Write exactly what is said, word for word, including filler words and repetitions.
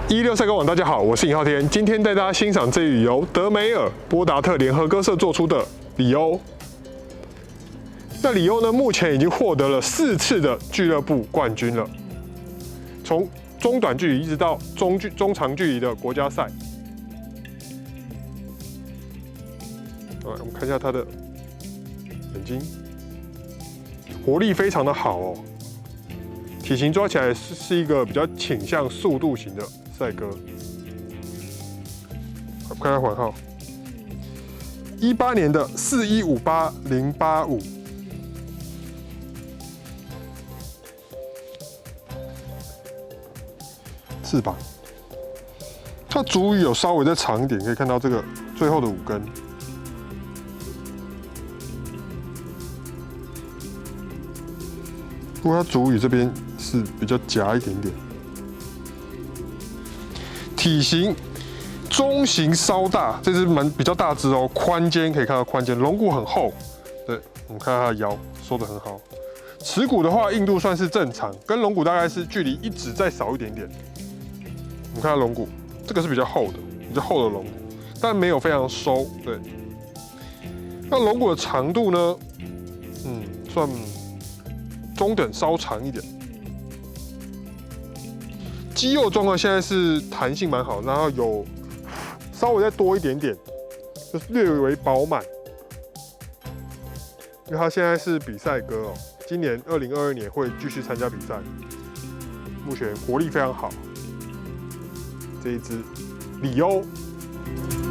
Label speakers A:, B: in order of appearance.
A: 一六赛歌网，大家好，我是尹浩天，今天带大家欣赏这羽由德美尔波达特联合歌社做出的里欧。那里欧呢，目前已经获得了四次的俱乐部冠军了，从中短距离一直到中距中长距离的国家赛。来，我们看一下他的眼睛，活力非常的好哦。体型抓起来是是一个比较倾向速度型的赛鸽。我看看环号，一八年的四一五八零八五。翅膀，它足羽有稍微再长一点，可以看到这个最后的五根。不过它足羽这边是比较夹一点点。体型中型稍大，这只蛮比较大只哦，宽肩可以看到宽肩，龙骨很厚。对，我们看看它的腰收得很好。耻骨的话，硬度算是正常，跟龙骨大概是距离一指再少一点点。我们看它龙骨，这个是比较厚的，比较厚的龙骨，但没有非常收。对，那龙骨的长度呢？嗯，算中等，稍长一点。肌肉状况现在是弹性蛮好，然后有稍微再多一点点，就是略为饱满。因为它现在是比赛鸽哦，今年二零二二年会继续参加比赛，目前活力非常好。这一只里欧。